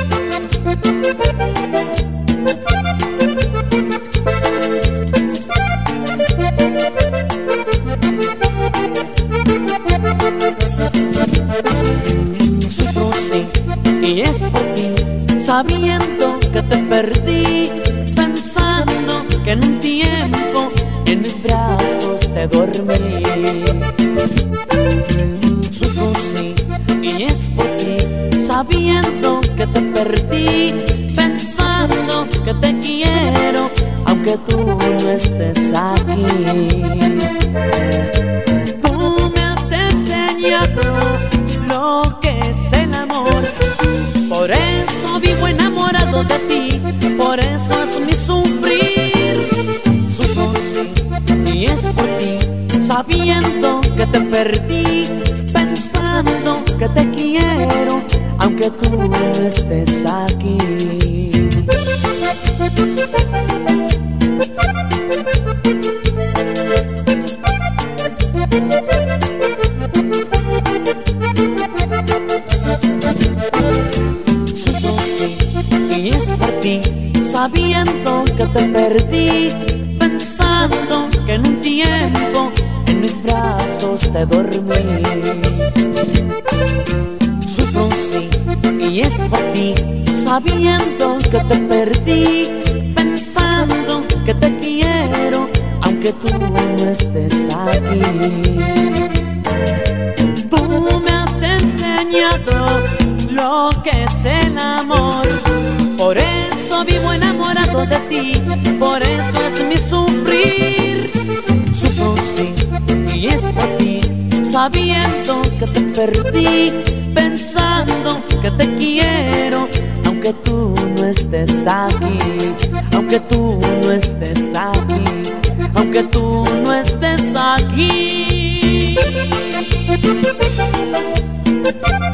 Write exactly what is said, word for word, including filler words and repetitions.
Sufro sí, y es por ti, sabiendo que te perdí, pensando que en un tiempo en mis brazos te dormí. Sufro sí, y es por ti, sabiendo que te perdí, pensando que te quiero, aunque tú no estés aquí. Tú me has enseñado lo que es el amor, por eso vivo enamorado de ti, por eso es mi sufrir. Sufro sí, y es por ti, sabiendo que te perdí, pensando que te quiero, aunque tú no estés aquí. Sufro sí, y es por ti, sabiendo que te perdí, pensando que en un tiempo en mis brazos te dormí. Sufro sí, y es por ti, sabiendo que te perdí, pensando que te quiero, aunque tú no estés aquí. Tú me has enseñado lo que es el amor, por eso vivo enamorado de ti, por eso es mi sufrir. Sufro sí, y es por ti, sabiendo que te perdí, pensando que te quiero, aunque tú no estés aquí, aunque tú no estés aquí, aunque tú no estés aquí.